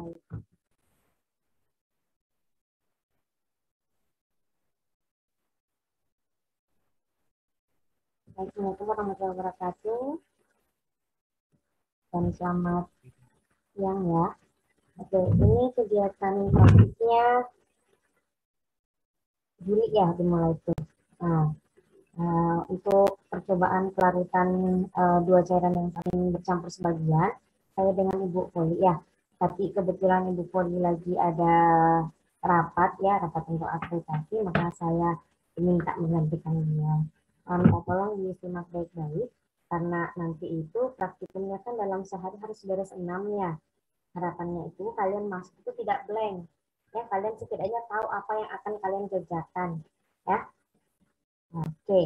baik. Assalamualaikum warahmatullahi wabarakatuh. Dan selamat siang ya. Oke, ini kegiatan praktiknya Juli ya dimulai itu. Nah, untuk percobaan pelarutan dua cairan yang saling bercampur sebagian, saya dengan Ibu Poli ya. Tapi kebetulan Ibu Poli lagi ada rapat ya, rapat untuk akreditasi, maka saya minta menggantikan dia. Minta tolong disimak baik-baik, karena nanti itu praktikumnya kan dalam sehari harus beres 6 ya. Harapannya itu kalian masuk itu tidak blank. Ya, kalian setidaknya tahu apa yang akan kalian kerjakan. Ya. Oke.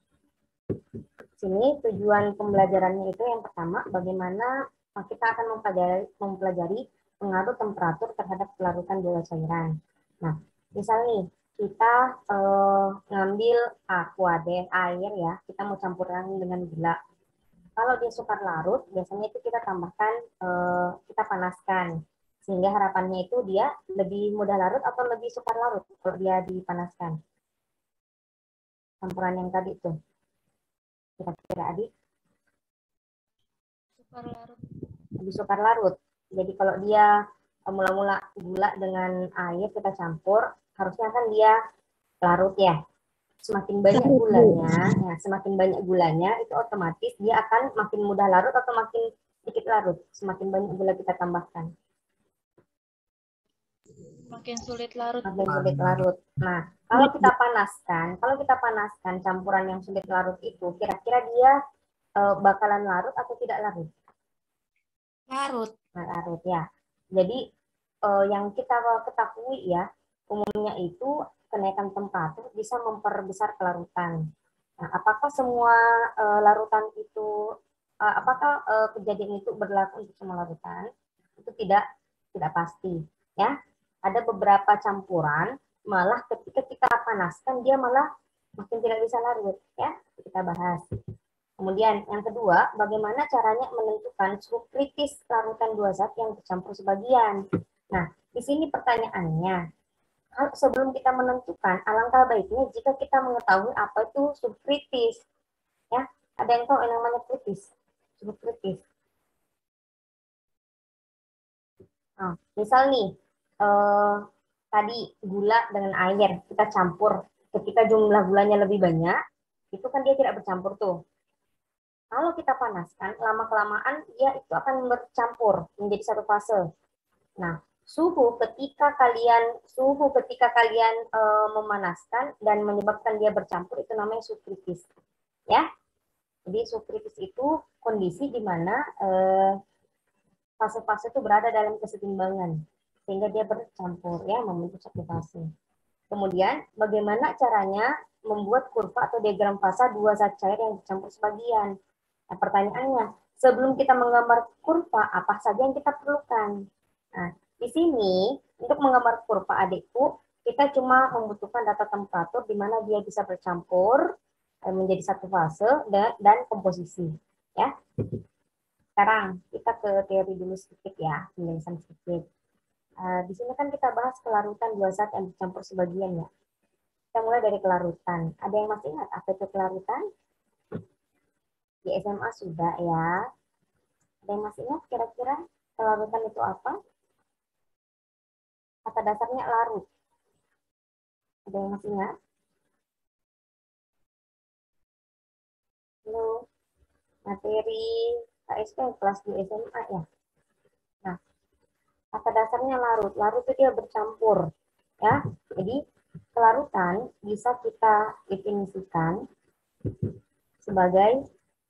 Sini tujuan pembelajarannya itu yang pertama, bagaimana kita akan mempelajari pengaruh temperatur terhadap pelarutan dua cairan. Nah, misal nih, kita ngambil aqua deh, air ya, kita mau campuran dengan gula. Kalau dia sukar larut, biasanya itu kita tambahkan, kita panaskan. Sehingga harapannya itu dia lebih mudah larut atau lebih sukar larut kalau dia dipanaskan. Campuran yang tadi tuh. Kira-kira adik? Sukar larut. Lebih sukar larut. Jadi kalau dia mula-mula gula dengan air kita campur, harusnya kan dia larut ya. Semakin banyak gulanya, ya, semakin banyak gulanya itu otomatis dia akan makin mudah larut atau makin sedikit larut. Semakin banyak gula kita tambahkan. Makin sulit larut. Makin sulit larut. Nah, kalau kita panaskan campuran yang sulit larut itu, kira-kira dia bakalan larut atau tidak larut? Larut. Nah, larut ya. Jadi yang kita ketahui ya, umumnya itu kenaikan temperatur bisa memperbesar kelarutan. Nah, apakah semua larutan itu, apakah kejadian itu berlaku untuk semua larutan? Itu tidak pasti ya. Ada beberapa campuran malah ketika kita panaskan dia malah makin tidak bisa larut ya. Kita bahas. Kemudian yang kedua, bagaimana caranya menentukan suhu kritis larutan dua zat yang bercampur sebagian. Nah, di sini pertanyaannya, sebelum kita menentukan, alangkah baiknya jika kita mengetahui apa itu suhu kritis. Ya, ada yang tahu yang namanya kritis, suhu kritis. Nah, misal nih, tadi gula dengan air kita campur, ketika jumlah gulanya lebih banyak, itu kan dia tidak bercampur tuh. Kalau kita panaskan, lama-kelamaan dia itu akan bercampur menjadi satu fase. Nah, suhu ketika kalian memanaskan dan menyebabkan dia bercampur itu namanya suhu kritis. Ya. Jadi suhu kritis itu kondisi di mana fase-fase itu berada dalam kesetimbangan sehingga dia bercampur ya, membentuk satu fase. Kemudian bagaimana caranya membuat kurva atau diagram fasa dua zat cair yang bercampur sebagian. Nah, pertanyaannya, sebelum kita menggambar kurva, apa saja yang kita perlukan? Nah, di sini, untuk menggambar kurva adikku, kita cuma membutuhkan data temperatur di mana dia bisa bercampur menjadi satu fase dan komposisi. Ya. Sekarang, kita ke teori dulu sedikit ya, penjelasan sedikit. Di sini kan kita bahas kelarutan dua zat yang bercampur sebagian ya. Kita mulai dari kelarutan. Ada yang masih ingat apa itu kelarutan? Di SMA sudah ya. Ada yang masih ingat kira-kira kelarutan itu apa? Kata dasarnya larut. Ada yang masih ingat? Halo, materi KSP kelas 2 SMA ya. Nah, kata dasarnya larut. Larut itu dia bercampur. Ya, jadi kelarutan bisa kita definisikan sebagai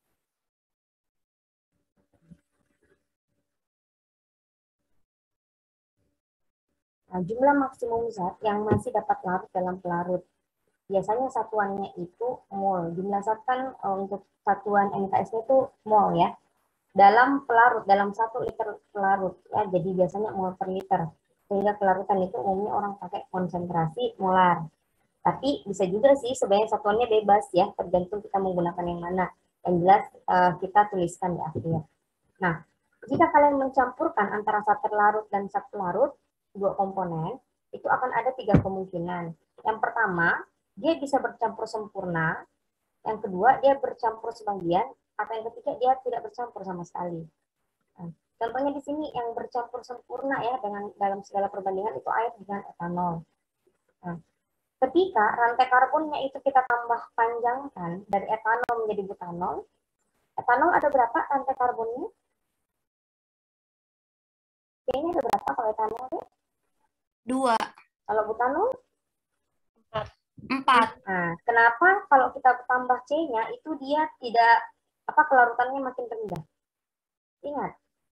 jumlah maksimum zat yang masih dapat larut dalam pelarut. Biasanya satuannya itu mol. Jumlah zat kan untuk satuan NKS itu mol ya. Dalam pelarut, dalam 1 liter pelarut ya. Jadi biasanya mol per liter. Sehingga kelarutan itu umumnya orang pakai konsentrasi molar. Tapi bisa juga sih sebenarnya satuannya bebas ya, tergantung kita menggunakan yang mana. Yang jelas kita tuliskan di akhir. Nah, Jika kalian mencampurkan antara zat terlarut dan zat pelarut, dua komponen, itu akan ada 3 kemungkinan. Yang pertama, dia bisa bercampur sempurna. Yang kedua, dia bercampur sebagian. Atau yang ketiga, dia tidak bercampur sama sekali. Nah, contohnya di sini yang bercampur sempurna ya dengan dalam segala perbandingan itu air dengan etanol. Nah, ketika rantai karbonnya itu kita tambah panjangkan dari etanol menjadi butanol, etanol ada berapa rantai karbonnya? Kayaknya ada berapa kalau etanol? 2. Kalau butanol? 4. Nah, kenapa kalau kita tambah C-nya itu dia tidak kelarutannya makin rendah? Ingat.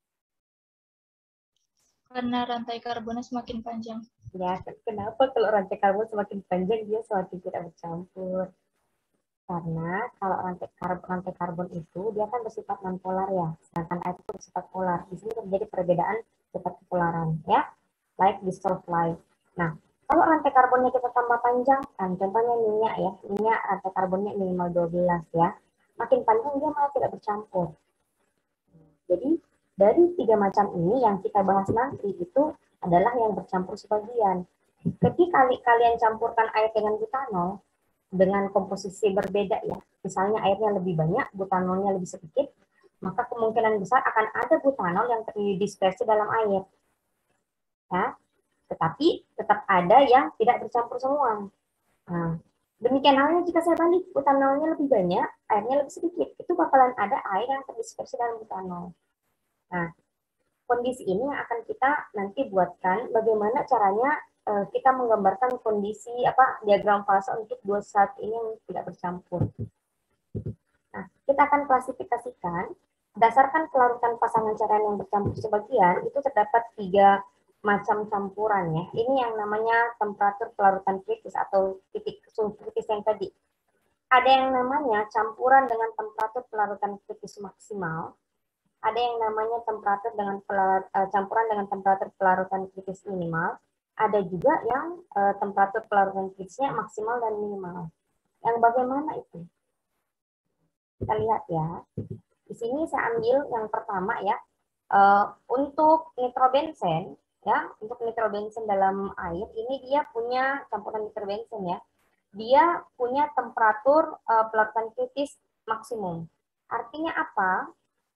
Karena rantai karbonnya semakin panjang. Ya, kenapa kalau rantai karbon semakin panjang dia semakin tidak bercampur? Karena kalau rantai karbon itu dia kan bersifat nonpolar ya, sedangkan air itu bersifat polar. Di sini terjadi perbedaan sifat kepolaran ya, like dissolved light. Nah, kalau rantai karbonnya kita tambah panjang, kan contohnya minyak ya, minyak rantai karbonnya minimal 12 ya, makin panjang dia malah tidak bercampur. Jadi dari 3 macam ini yang kita bahas nanti itu adalah yang bercampur sebagian. Ketika kalian campurkan air dengan butanol dengan komposisi berbeda ya, misalnya airnya lebih banyak, butanolnya lebih sedikit, maka kemungkinan besar akan ada butanol yang terdispersi dalam air. Ya, tetapi tetap ada yang tidak bercampur semua. Nah, demikian halnya jika saya balik, butanolnya lebih banyak, airnya lebih sedikit, itu bakalan ada air yang terdispersi dalam butanol. Nah, kondisi ini yang akan kita nanti buatkan bagaimana caranya kita menggambarkan kondisi diagram fase untuk dua zat ini yang tidak bercampur. Nah, kita akan klasifikasikan berdasarkan kelarutan pasangan cairan yang bercampur sebagian itu terdapat 3 macam campuran ya. Ini yang namanya temperatur kelarutan kritis atau titik suhu kritis yang tadi. Ada yang namanya campuran dengan temperatur kelarutan kritis maksimal. Ada yang namanya temperatur dengan campuran dengan temperatur pelarutan kritis minimal. Ada juga yang temperatur pelarutan kritisnya maksimal dan minimal. Yang bagaimana itu? Kita lihat ya. Di sini saya ambil yang pertama ya. Untuk nitrobenzen ya, untuk nitrobenzen dalam air ini dia punya campuran nitrobenzen ya. Dia punya temperatur pelarutan kritis maksimum. Artinya apa?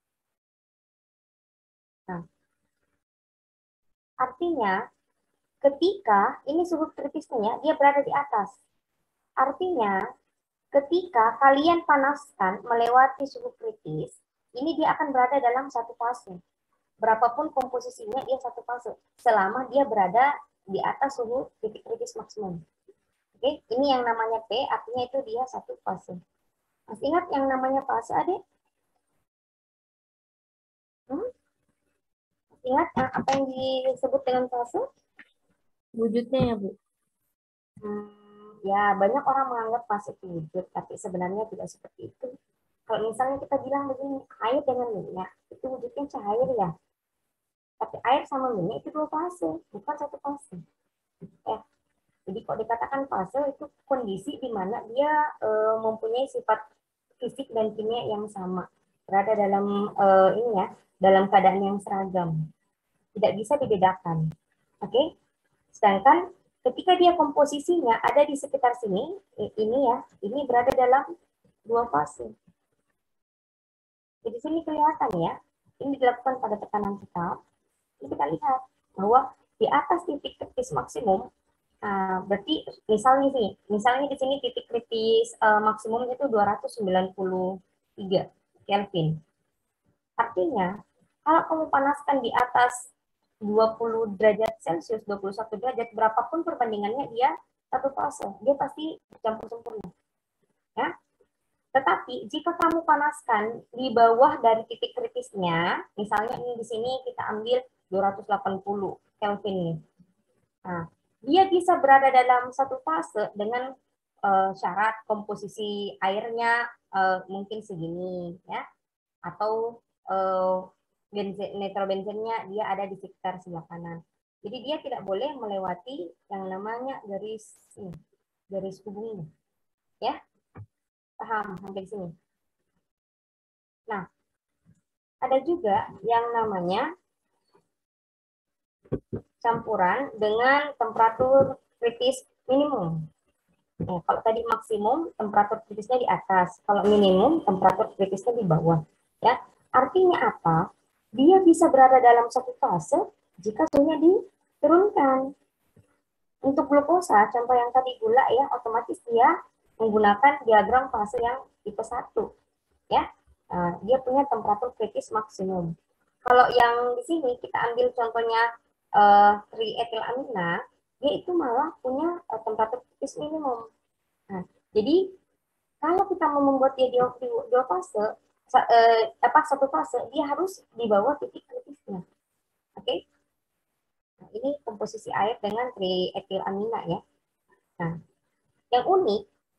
Nah, artinya ketika ini suhu kritisnya dia berada di atas. Artinya ketika kalian panaskan melewati suhu kritis, ini dia akan berada dalam satu fase. Berapapun komposisinya dia satu fase selama dia berada di atas suhu titik kritis maksimum. Oke, ini yang namanya P, artinya itu dia satu fase. Masih ingat yang namanya fase, Adik? Ingat apa yang disebut dengan fase? Wujudnya ya, Bu. Ya, banyak orang menganggap fase itu wujud, tapi sebenarnya tidak seperti itu. Kalau misalnya kita bilang begini, air dengan minyak, itu wujudnya cair ya. Tapi air sama minyak itu 2 fase, bukan satu fase. Jadi kalau dikatakan fase itu kondisi di mana dia mempunyai sifat fisik dan kimia yang sama, berada dalam ini ya, dalam keadaan yang seragam, tidak bisa dibedakan. Oke, sedangkan ketika dia komposisinya ada di sekitar sini, ini ya, ini berada dalam 2 fase. Jadi sini kelihatan ya, ini dilakukan pada tekanan tetap. Ini kita lihat bahwa di atas titik kritis maksimum, berarti misalnya di sini titik kritis maksimum itu 293 Kelvin. Artinya, kalau kamu panaskan di atas 20 derajat Celcius, 21 derajat, berapapun perbandingannya dia satu fase, dia pasti bercampur sempurna. Ya. Tetapi jika kamu panaskan di bawah dari titik kritisnya, misalnya ini di sini kita ambil 280 Kelvin nih. Nah, dia bisa berada dalam satu fase dengan syarat komposisi airnya mungkin segini ya, atau nitrobenzennya dia ada di sekitar sebelah kanan. Jadi dia tidak boleh melewati yang namanya garis hubung ini. Ya, paham sampai sini. Nah, ada juga yang namanya campuran dengan temperatur kritis minimum. Nah, kalau tadi maksimum temperatur kritisnya di atas, kalau minimum temperatur kritisnya di bawah. Ya, artinya apa? Dia bisa berada dalam satu fase jika suhunya diturunkan. Untuk glukosa, contoh yang tadi gula ya, otomatis dia menggunakan diagram fase yang tipe 1. Ya, dia punya temperatur kritis maksimum. Kalau yang di sini kita ambil contohnya trietilamina, dia itu malah punya temperatur kritis minimum. Nah, jadi kalau kita mau membuat dia dua fase, satu fase, dia harus di bawah titik kritisnya. Oke? Nah, ini komposisi air dengan trietilamina ya. Nah, yang unik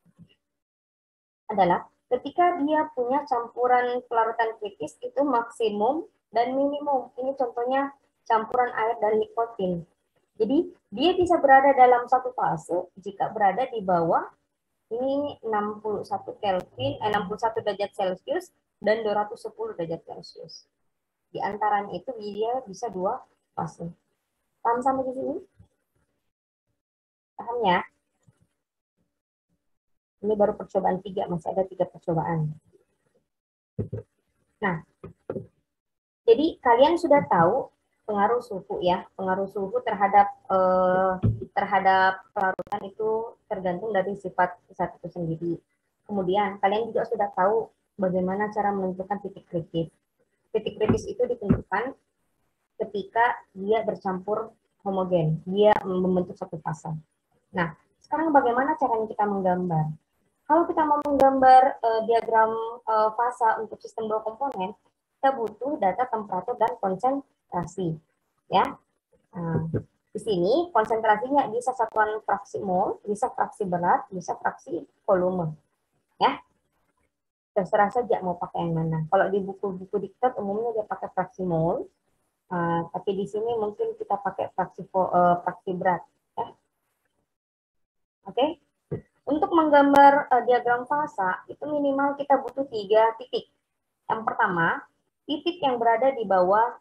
adalah ketika dia punya campuran pelarutan kritis itu maksimum dan minimum. Ini contohnya campuran air dan nikotin. Jadi dia bisa berada dalam satu fase jika berada di bawah ini 61 Kelvin, 61 derajat Celcius dan 210 derajat Celcius. Di antaranya itu dia bisa dua fase. Paham sampai di sini? Paham ya? Ini baru percobaan 3, masih ada 3 percobaan. Nah, jadi kalian sudah tahu pengaruh suhu ya, pengaruh suhu terhadap pelarutan itu tergantung dari sifat zat itu sendiri. Kemudian kalian juga sudah tahu bagaimana cara menentukan titik kritis. Titik kritis itu ditentukan ketika dia bercampur homogen, dia membentuk satu fase. Nah, sekarang bagaimana caranya kita menggambar? Kalau kita mau menggambar diagram fase untuk sistem dua komponen, kita butuh data temperatur dan konsentrasi. Ya, nah, di sini konsentrasinya bisa satuan fraksi mol, bisa fraksi berat, bisa fraksi volume. Ya, terserah saja mau pakai yang mana. Kalau di buku-buku diktat umumnya dia pakai fraksi mol, tapi di sini mungkin kita pakai fraksi berat. Ya. Oke. Untuk menggambar diagram fasa, itu minimal kita butuh 3 titik. Yang pertama, titik yang berada di bawah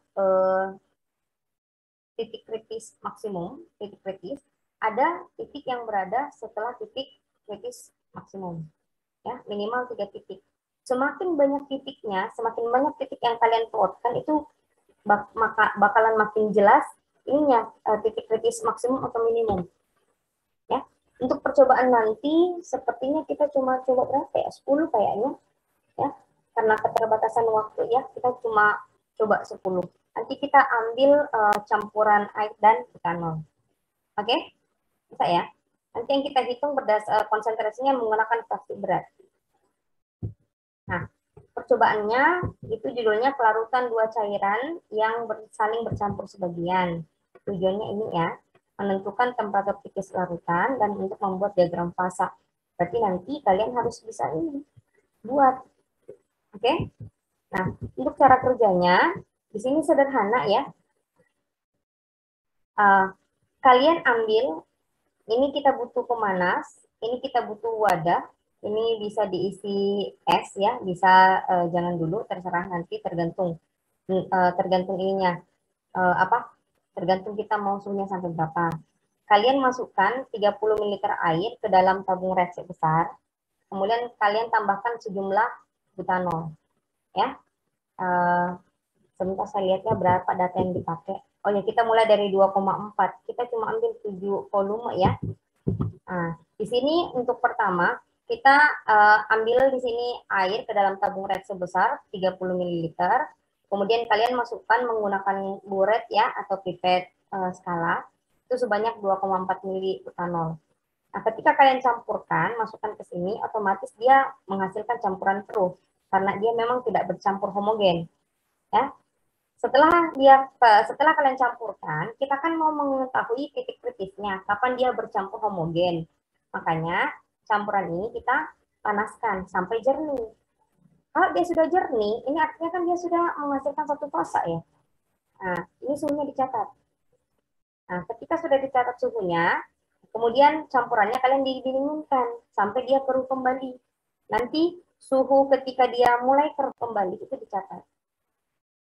titik kritis maksimum, titik kritis, ada titik yang berada setelah titik kritis maksimum. Ya, minimal 3 titik. Semakin banyak titiknya, semakin banyak titik yang kalian plotkan itu bakalan makin jelas ininya titik kritis maksimum atau minimum. Ya. Untuk percobaan nanti sepertinya kita cuma coba berapa ya? 10 kayaknya. Ya. Karena keterbatasan waktu ya, kita cuma coba 10. Nanti kita ambil campuran air dan butanol. Oke? Bisa ya? Nanti yang kita hitung konsentrasinya menggunakan fraksi berat. Nah, percobaannya itu judulnya pelarutan dua cairan yang saling bercampur sebagian. Tujuannya ini ya, menentukan temperatur kritis larutan dan untuk membuat diagram fasa. Berarti nanti kalian harus bisa ini buat. Oke? Nah, untuk cara kerjanya di sini sederhana ya. Kalian ambil, ini kita butuh pemanas, ini kita butuh wadah, ini bisa diisi es ya, bisa jangan dulu, terserah nanti tergantung ininya tergantung kita mau suhunya sampai berapa. Kalian masukkan 30 ml air ke dalam tabung resek besar, kemudian kalian tambahkan sejumlah butanol ya. Sebentar saya lihatnya berapa data yang dipakai. Oh ya, kita mulai dari 2,4. Kita cuma ambil 7 volume ya. Nah, di sini untuk pertama kita ambil di sini air ke dalam tabung red sebesar 30 ml. Kemudian kalian masukkan menggunakan buret ya atau pipet skala itu sebanyak 2,4 ml butanol. Nah, ketika kalian campurkan, masukkan ke sini, otomatis dia menghasilkan campuran keruh karena dia memang tidak bercampur homogen. Ya, setelah kalian campurkan, kita kan mau mengetahui titik kritisnya, kapan dia bercampur homogen. Makanya campuran ini kita panaskan sampai jernih. Kalau dia sudah jernih, ini artinya kan dia sudah menghasilkan satu fase ya. Nah, ini suhunya dicatat. Nah, ketika sudah dicatat suhunya, kemudian campurannya kalian didinginkan sampai dia keruh kembali. Nanti suhu ketika dia mulai keruh kembali itu dicatat.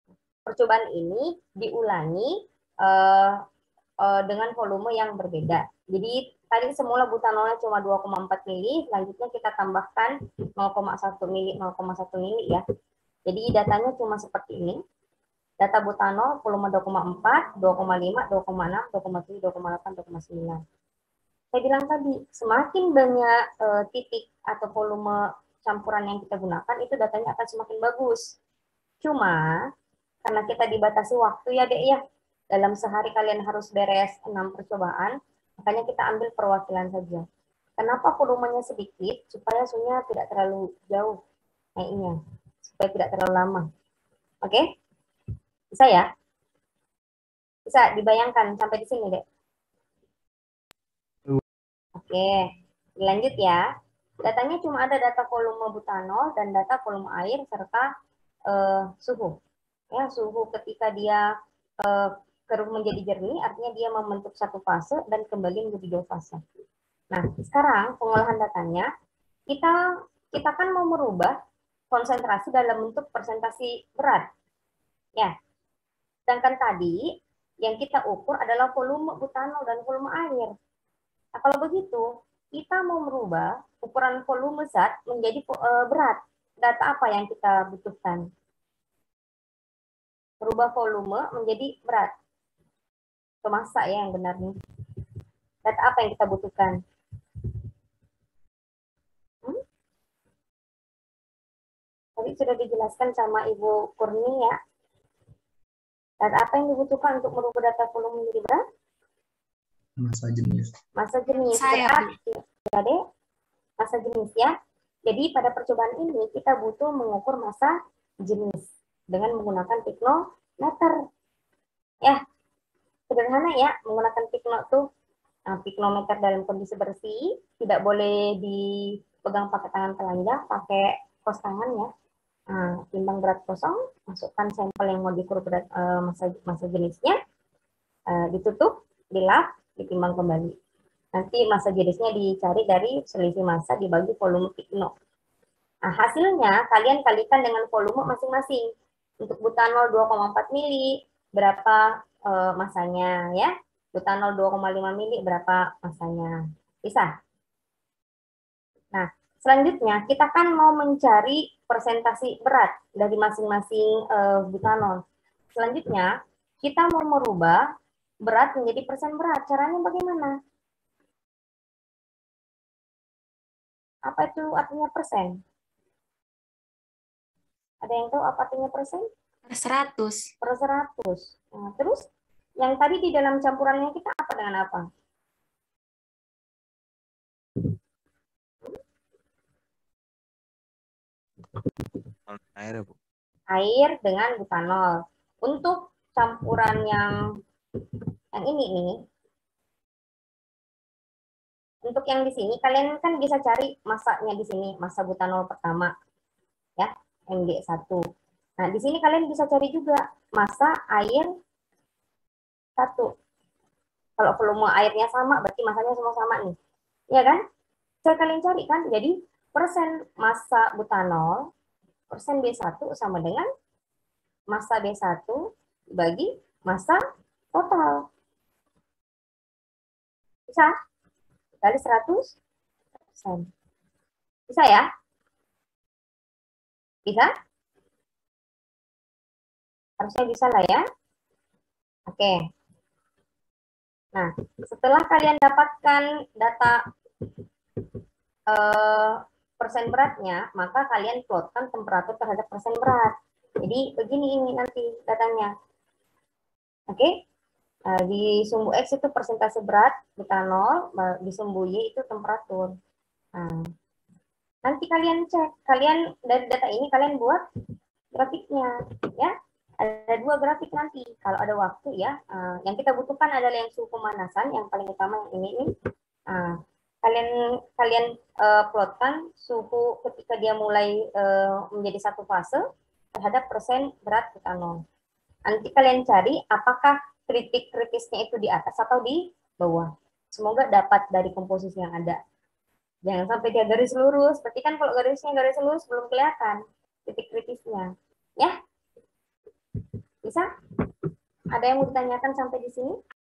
percobaan ini diulangi dengan volume yang berbeda. Jadi tadi semula butanolnya cuma 2,4 mili, selanjutnya kita tambahkan 0,1 mili, 0,1 mili ya. Jadi datanya cuma seperti ini. Data butanol volume 2,4, 2,5, 2,6, 2,7, 2,8, 2,9. Saya bilang tadi, semakin banyak titik atau volume campuran yang kita gunakan, itu datanya akan semakin bagus. Cuma, karena kita dibatasi waktu ya dek ya, dalam sehari kalian harus beres 6 percobaan, makanya kita ambil perwakilan saja. Kenapa volumenya sedikit? Supaya suhunya tidak terlalu jauh naiknya, supaya tidak terlalu lama. Oke? Bisa ya? Bisa dibayangkan sampai di sini dek? Oke, lanjut ya. Datanya cuma ada data volume butanol dan data volume air serta suhu. Ya, suhu ketika dia keruh menjadi jernih, artinya dia membentuk satu fase dan kembali menjadi dua fase. Nah, sekarang pengolahan datanya, kita kan mau merubah konsentrasi dalam bentuk presentasi berat. Ya, sedangkan tadi yang kita ukur adalah volume butanol dan volume air. Nah, kalau begitu, kita mau merubah ukuran volume zat menjadi berat. Data apa yang kita butuhkan? Merubah volume menjadi berat. Atau massa ya yang benar nih. Data apa yang kita butuhkan? Tadi sudah dijelaskan sama Ibu Kurni ya. Data apa yang dibutuhkan untuk merubah data volume menjadi berat? Massa jenis. Massa jenis. Berarti, ya deh, massa jenis ya. Jadi pada percobaan ini kita butuh mengukur massa jenis dengan menggunakan piknometer. Ya, sederhana ya, menggunakan pikno tuh. Nah, piknometer dalam kondisi bersih, tidak boleh dipegang pakai tangan telanjang, pakai kos tangan ya. Nah, timbang berat kosong, masukkan sampel yang mau diukur berat massa jenisnya, ditutup, dilap, ditimbang kembali. Nanti massa jenisnya dicari dari selisih massa dibagi volume pikno. Nah, hasilnya kalian kalikan dengan volume masing-masing. Untuk butanol 2,4 mili, berapa massanya ya? Butanol 2,5 mili, berapa massanya? Bisa? Nah, selanjutnya kita kan mau mencari persentasi berat dari masing-masing butanol. Selanjutnya, kita mau merubah berat menjadi persen berat. Caranya bagaimana? Apa itu artinya persen? Ada yang tahu apa artinya persen? Per 100. Per 100. Nah, terus yang tadi di dalam campurannya kita apa dengan apa? Air ya, Bu? Air dengan butanol. Untuk campuran yang ini nih, untuk yang di sini kalian kan bisa cari massanya di sini, massa butanol pertama ya, MG1. Nah, di sini kalian bisa cari juga massa air 1. Kalau volume airnya sama, berarti massanya semua sama nih. Ya kan? Bisa kalian cari kan? Jadi, persen massa butanol, persen B1 sama dengan massa B1 dibagi massa total. Bisa? Kali 100%. Bisa ya? Bisa? Harusnya bisa lah ya. Oke. Nah, setelah kalian dapatkan data persen beratnya, maka kalian plotkan temperatur terhadap persen berat. Jadi begini ini nanti datanya. Oke? Di sumbu X itu persentase berat butanol, di sumbu Y itu temperatur. Nah, nanti kalian cek, kalian dari data ini kalian buat grafiknya, ya. Ada 2 grafik nanti. Kalau ada waktu ya, yang kita butuhkan adalah yang suhu pemanasan, yang paling utama yang ini. Kalian plotkan suhu ketika dia mulai menjadi satu fase terhadap persen berat butanol. Nanti kalian cari apakah titik kritisnya itu di atas atau di bawah. Semoga dapat dari komposisi yang ada. Jangan sampai dia garis lurus. Seperti kan kalau garisnya garis lurus belum kelihatan titik kritisnya. Ya. Bisa? Ada yang mau ditanyakan sampai di sini?